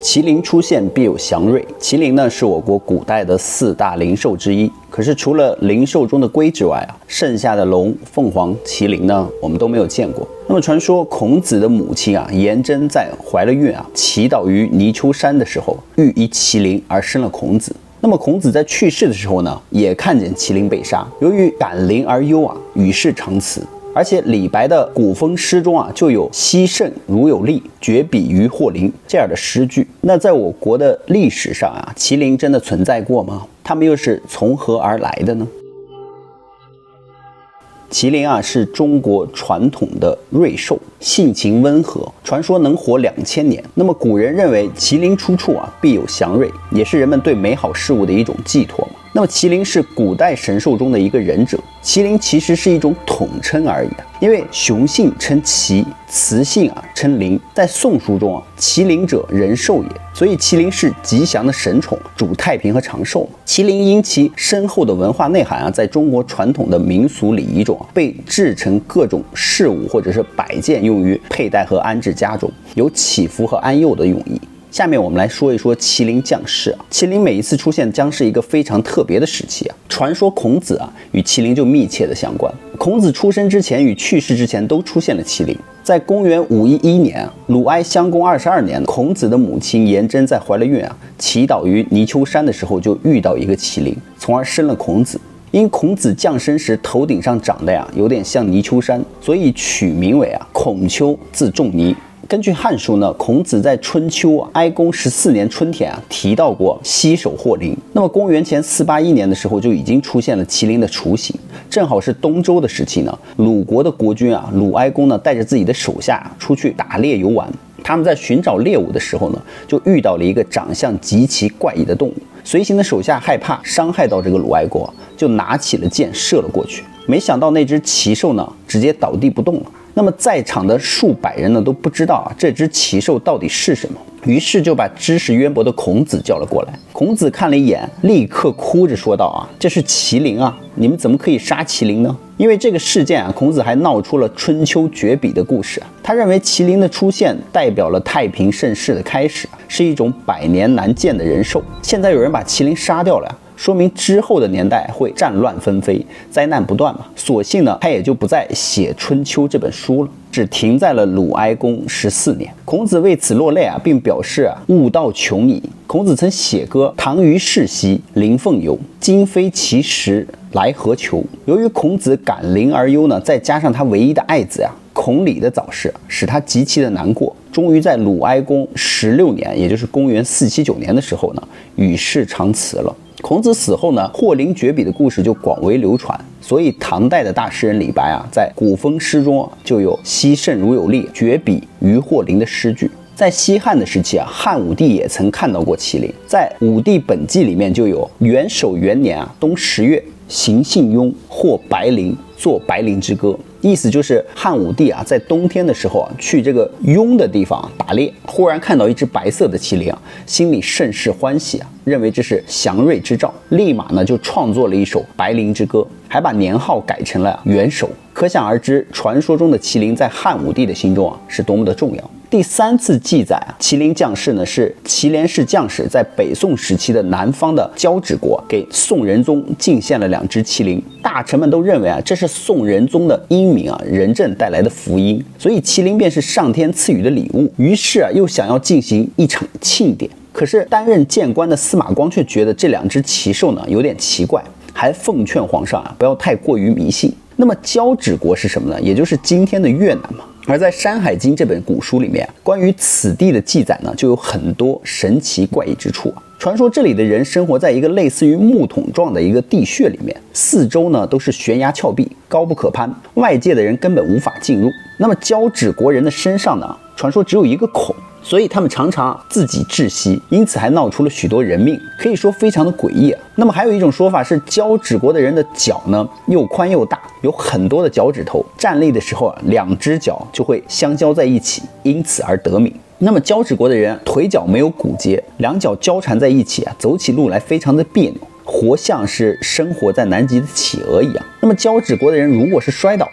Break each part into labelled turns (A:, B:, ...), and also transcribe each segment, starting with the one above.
A: 麒麟出现必有祥瑞。麒麟呢是我国古代的4大灵兽之一，可是除了灵兽中的龟之外啊，剩下的龙、凤凰、麒麟呢，我们都没有见过。那么传说孔子的母亲啊，颜真在怀了孕啊，祈祷于泥丘山的时候，遇一麒麟而生了孔子。那么孔子在去世的时候呢，也看见麒麟被杀，由于感灵而忧啊，与世长辞。而且李白的古风诗中啊，就有惜胜如有力，绝彼于祸灵这样的诗句。那在我国的历史上啊，麒麟真的存在过吗？它们又是从何而来的呢？麒麟啊，是中国传统的瑞兽，性情温和，传说能活2000年。那么古人认为麒麟出处啊，必有祥瑞，也是人们对美好事物的一种寄托嘛。那么麒麟是古代神兽中的一个忍者，麒麟其实是一种统称而已啊，因为雄性称麒，雌性啊称麟。在宋书中啊，麒麟者人兽也，所以麒麟是吉祥的神宠，主太平和长寿。麒麟因其深厚的文化内涵啊，在中国传统的民俗礼仪中啊，被制成各种饰物或者是摆件，用于佩戴和安置家中，有祈福和安佑的用意。下面我们来说一说麒麟降世啊。麒麟每一次出现将是一个非常特别的时期啊。传说孔子啊与麒麟就密切的相关。孔子出生之前与去世之前都出现了麒麟。在公元511年，鲁哀襄公22年，孔子的母亲颜真在怀了孕啊，祈祷于泥丘山的时候就遇到一个麒麟，从而生了孔子。因孔子降生时头顶上长的呀有点像泥丘山，所以取名为孔丘，字仲尼。根据《汉书》呢，孔子在春秋哀公14年春天提到过西首祸灵。那么公元前481年的时候就已经出现了麒麟的雏形，正好是东周的时期呢。鲁国的国君鲁哀公呢带着自己的手下出去打猎游玩，他们在寻找猎物的时候呢，就遇到了一个长相极其怪异的动物。随行的手下害怕伤害到这个鲁哀公，就拿起了箭射了过去。没想到那只奇兽呢，直接倒地不动了。那么在场的数百人呢都不知道这只奇兽到底是什么，于是就把知识渊博的孔子叫了过来。孔子看了一眼，立刻哭着说道这是麒麟啊，你们怎么可以杀麒麟呢？因为这个事件孔子还闹出了春秋绝笔的故事他认为麒麟的出现代表了太平盛世的开始是一种100年难见的人兽。现在有人把麒麟杀掉了说明之后的年代会战乱纷飞，灾难不断嘛。所幸呢，他也就不再写《春秋》这本书了，只停在了鲁哀公14年。孔子为此落泪并表示悟道穷矣。孔子曾写歌：唐虞世袭，麟凤游，今非其时，来何求？由于孔子感灵而忧呢，再加上他唯一的爱子孔鲤的早逝，使他极其的难过。终于在鲁哀公16年，也就是公元479年的时候呢，与世长辞了。孔子死后呢，祸灵绝笔的故事就广为流传，所以唐代的大诗人李白在古风诗中就有惜胜如有力，绝彼于祸灵的诗句。在西汉的时期汉武帝也曾看到过麒麟，在《武帝本纪》里面就有元首元年冬10月，行信雍，获白灵，作白灵之歌。意思就是汉武帝在冬天的时候去这个雍的地方打猎，忽然看到一只白色的麒麟心里甚是欢喜认为这是祥瑞之兆，立马呢就创作了一首白灵之歌，还把年号改成了元首。可想而知，传说中的麒麟在汉武帝的心中是多么的重要。第3次记载麒麟降世呢，是祁连氏将士在北宋时期的南方的交趾国给宋仁宗进献了2只麒麟。大臣们都认为这是宋仁宗的英明仁政带来的福音，所以麒麟便是上天赐予的礼物。于是又想要进行一场庆典。可是担任谏官的司马光却觉得这2只奇兽呢有点奇怪，还奉劝皇上不要太过于迷信。那么交趾国是什么呢？也就是今天的越南嘛。而在《山海经》这本古书里面，关于此地的记载呢，就有很多神奇怪异之处传说这里的人生活在一个类似于木桶状的一个地穴里面，四周呢都是悬崖峭壁，高不可攀，外界的人根本无法进入。那么交趾国人的身上呢，传说只有一个孔，所以他们常常自己窒息，因此还闹出了许多人命，可以说非常的诡异那么还有一种说法是，交趾国的人的脚呢又宽又大，有很多的脚趾头，站立的时候2只脚就会相交在一起，因此而得名。那么交趾国的人腿脚没有骨节，2脚交缠在一起走起路来非常的别扭，活像是生活在南极的企鹅一样。那么交趾国的人如果是摔倒了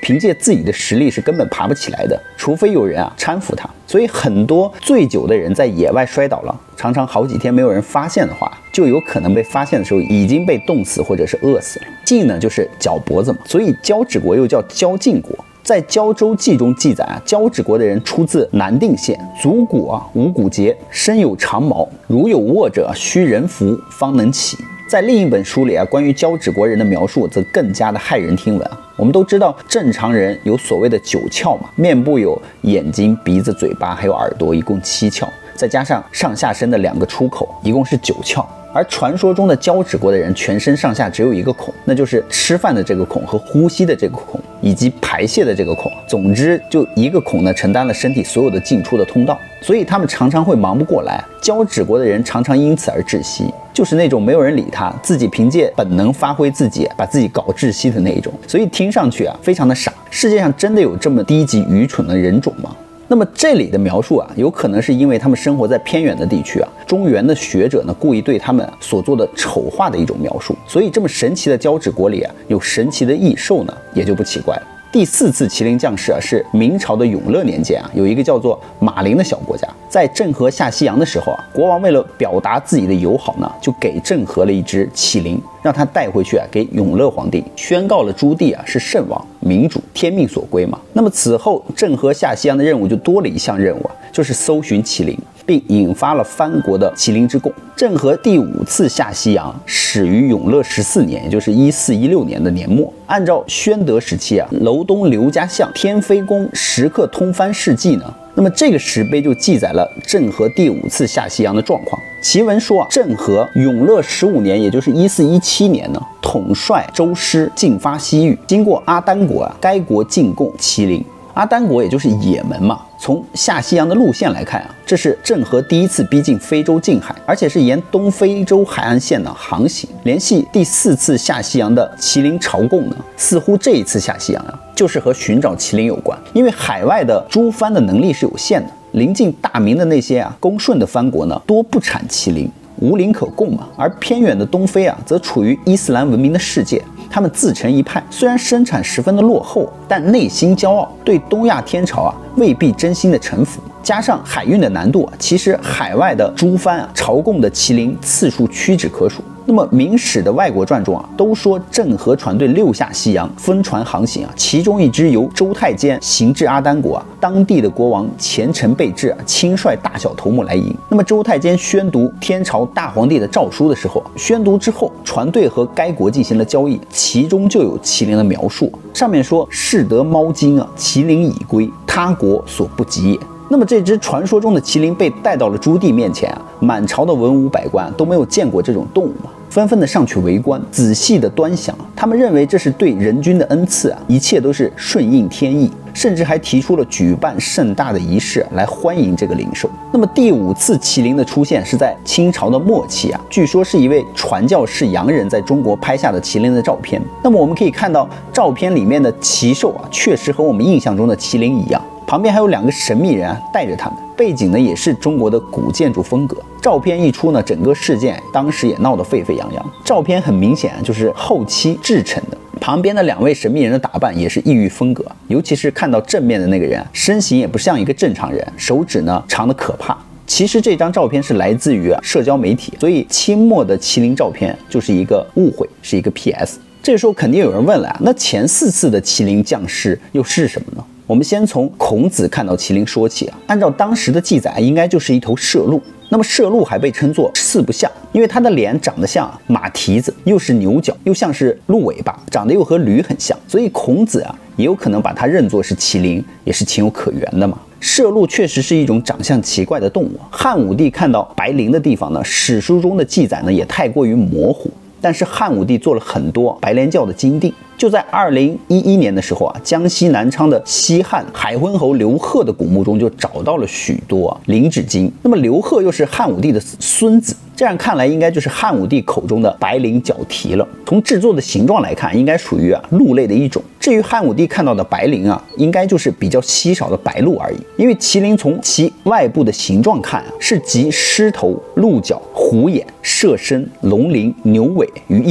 A: 凭借自己的实力是根本爬不起来的，除非有人搀扶他。所以很多醉酒的人在野外摔倒了，常常好几天没有人发现的话，就有可能被发现的时候已经被冻死或者是饿死了。晋呢就是脚脖子嘛，所以交趾国又叫交晋国。在《胶州记》中记载交趾国的人出自南定县，足骨无骨节，身有长毛，如有卧者，须人扶方能起。在另一本书里关于交趾国人的描述则更加的骇人听闻。我们都知道正常人有所谓的9窍嘛，面部有眼睛、鼻子、嘴巴还有耳朵，一共7窍，再加上上下身的2个出口，一共是9窍。而传说中的交趾国的人全身上下只有一个孔，那就是吃饭的这个孔和呼吸的这个孔以及排泄的这个孔，总之就一个孔呢承担了身体所有的进出的通道，所以他们常常会忙不过来。交趾国的人常常因此而窒息，就是那种没有人理他，自己凭借本能发挥自己，把自己搞窒息的那一种。所以听上去非常的傻。世界上真的有这么低级愚蠢的人种吗？那么这里的描述有可能是因为他们生活在偏远的地区中原的学者呢故意对他们所做的丑化的一种描述，所以这么神奇的交趾国里有神奇的异兽呢，也就不奇怪了。第4次麒麟降世是明朝的永乐年间有一个叫做马陵的小国家，在郑和下西洋的时候国王为了表达自己的友好呢，就给郑和了一只麒麟，让他带回去给永乐皇帝，宣告了朱棣是圣王、民主、天命所归嘛。那么此后郑和下西洋的任务就多了一项任务就是搜寻麒麟，并引发了藩国的麒麟之共。郑和第5次下西洋始于永乐14年，也就是1416年的年末。按照宣德时期楼东刘家巷天妃宫时刻通藩事迹呢，那么这个石碑就记载了郑和第5次下西洋的状况。其文说郑和永乐15年，也就是1417年呢，统帅周师进发西域，经过阿丹国该国进贡麒麟。阿丹国也就是也门嘛。从下西洋的路线来看这是郑和第1次逼近非洲近海，而且是沿东非洲海岸线的航行。联系第4次下西洋的麒麟朝贡呢，似乎这一次下西洋就是和寻找麒麟有关。因为海外的诸藩的能力是有限的，临近大明的那些恭顺的藩国呢，多不产麒麟，无麟可供嘛。而偏远的东非则处于伊斯兰文明的世界，他们自成一派，虽然生产十分的落后，但内心骄傲，对东亚天朝未必真心的臣服。加上海运的难度其实海外的诸藩朝贡的麒麟次数屈指可数。那么明史的外国传中都说郑和船队6下西洋，分船航行其中一支由周太监行至阿丹国当地的国王虔诚备至亲率大小头目来迎。那么周太监宣读天朝大皇帝的诏书的时候，宣读之后船队和该国进行了交易，其中就有麒麟的描述，上面说士得猫精麒麟已归，他国所不及也。那么这只传说中的麒麟被带到了朱棣面前满朝的文武百官都没有见过这种动物纷纷的上去围观，仔细的端详。他们认为这是对人君的恩赐一切都是顺应天意，甚至还提出了举办盛大的仪式来欢迎这个灵兽。那么第5次麒麟的出现是在清朝的末期据说是一位传教士洋人在中国拍下的麒麟的照片。那么我们可以看到照片里面的奇兽确实和我们印象中的麒麟一样，旁边还有2个神秘人带着他们，背景呢也是中国的古建筑风格。照片一出呢，整个事件当时也闹得沸沸扬扬。照片很明显就是后期制成的，旁边的2位神秘人的打扮也是异域风格，尤其是看到正面的那个人身形也不像一个正常人，手指呢长得可怕。其实这张照片是来自于社交媒体，所以清末的麒麟照片就是一个误会，是一个 PS。这个时候肯定有人问了那前4次的麒麟降世又是什么呢？我们先从孔子看到麒麟说起按照当时的记载应该就是一头麝鹿。那么麝鹿还被称作4不像，因为它的脸长得像马蹄子，又是牛角，又像是鹿尾巴，长得又和驴很像，所以孔子也有可能把它认作是麒麟，也是情有可原的嘛。麝鹿确实是一种长相奇怪的动物。汉武帝看到白灵的地方呢，史书中的记载呢也太过于模糊，但是汉武帝做了很多白莲教的金锭。就在2011年的时候江西南昌的西汉海昏侯刘贺的古墓中就找到了许多灵指金。那么刘贺又是汉武帝的孙子，这样看来应该就是汉武帝口中的白灵角蹄了。从制作的形状来看，应该属于鹿类的一种。至于汉武帝看到的白灵应该就是比较稀少的白鹿而已。因为麒麟从其外部的形状看是集狮头、鹿角、虎眼、蛇身、龙鳞、牛尾于一体。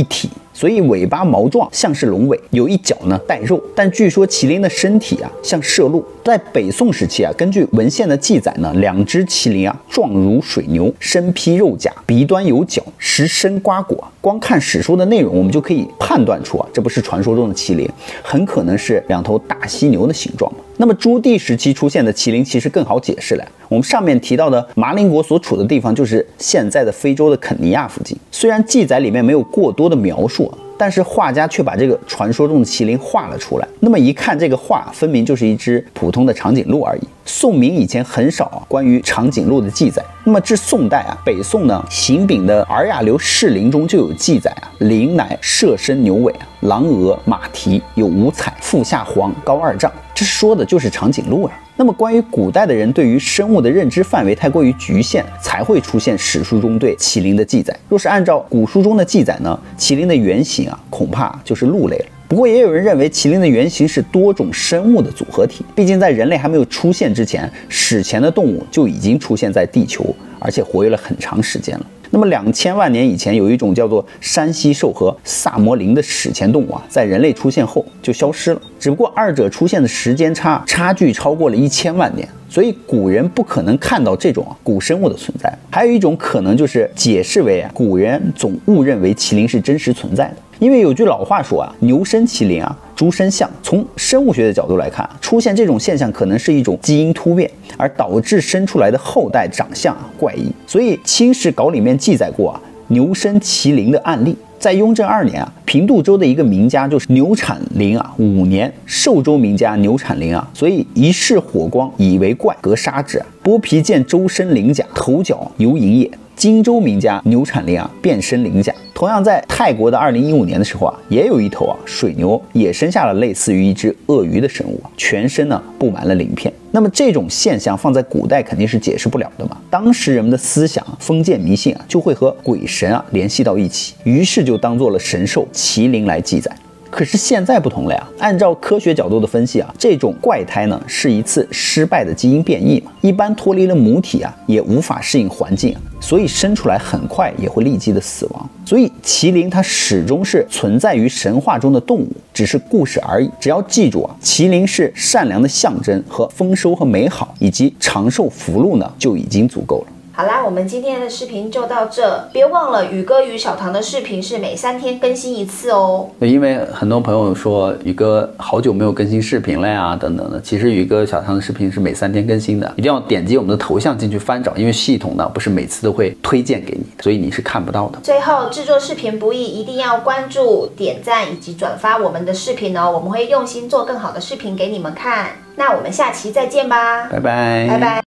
A: 所以尾巴毛状，像是龙尾，有一角呢带肉。但据说麒麟的身体啊像麝鹿。在北宋时期啊，根据文献的记载呢，2只麒麟啊状如水牛，身披肉甲，鼻端有角，食参瓜果。光看史书的内容，我们就可以判断出啊，这不是传说中的麒麟，很可能是2头大犀牛的形状。那么朱棣时期出现的麒麟其实更好解释了。我们上面提到的麻陵国所处的地方就是现在的非洲的肯尼亚附近。虽然记载里面没有过多的描述啊，但是画家却把这个传说中的麒麟画了出来。那么一看这个画，分明就是一只普通的长颈鹿而已。宋明以前很少关于长颈鹿的记载。那么至宋代啊，北宋呢邢炳的《尔雅流士林》中就有记载啊，麟乃麝身牛尾啊，狼额马蹄，有5彩，腹下黄，高2丈。这说的就是长颈鹿啊。那么关于古代的人对于生物的认知范围太过于局限，才会出现史书中对麒麟的记载。若是按照古书中的记载呢，麒麟的原型啊，恐怕就是鹿类了。不过也有人认为麒麟的原型是多种生物的组合体，毕竟在人类还没有出现之前，史前的动物就已经出现在地球，而且活跃了很长时间了。那么2000万年以前，有一种叫做山西兽和萨摩羚的史前动物啊，在人类出现后就消失了。只不过二者出现的时间差距超过了1000万年，所以古人不可能看到这种古生物的存在。还有一种可能就是解释为古人总误认为麒麟是真实存在的。因为有句老话说啊，牛生麒麟啊，猪生象。从生物学的角度来看，出现这种现象可能是一种基因突变，而导致生出来的后代长相怪异。所以《清史稿》里面记载过啊牛生麒麟的案例。在雍正2年啊，平度州的一个名家就是牛产麟啊5年，寿州名家牛产麟啊，所以一视火光，以为怪，革杀之啊。剥皮见周身鳞甲，头角有银也。荆州名家牛产麟啊，变身鳞甲。同样在泰国的2015年的时候啊，也有一头啊水牛也生下了类似于一只鳄鱼的生物，全身呢布满了鳞片。那么这种现象放在古代肯定是解释不了的嘛。当时人们的思想封建迷信啊，就会和鬼神啊联系到一起，于是就当做了神兽麒麟来记载。可是现在不同了呀，按照科学角度的分析啊，这种怪胎呢是一次失败的基因变异嘛，一般脱离了母体啊，也无法适应环境啊，所以生出来很快也会立即的死亡。所以麒麟它始终是存在于神话中的动物，只是故事而已。只要记住啊，麒麟是善良的象征和丰收和美好，以及长寿福禄呢，就已经足够了。
B: 好啦，我们今天的视频就到这，别忘了宇哥与小唐的视频是每3天更新一次哦。
C: 因为很多朋友说宇哥好久没有更新视频了呀，等等的。其实宇哥小唐的视频是每3天更新的，一定要点击我们的头像进去翻找，因为系统呢不是每次都会推荐给你，所以你是看不到的。
B: 最后，制作视频不易，一定要关注、点赞以及转发我们的视频哦，我们会用心做更好的视频给你们看。那我们下期再见吧，
C: 拜拜，
B: 拜拜。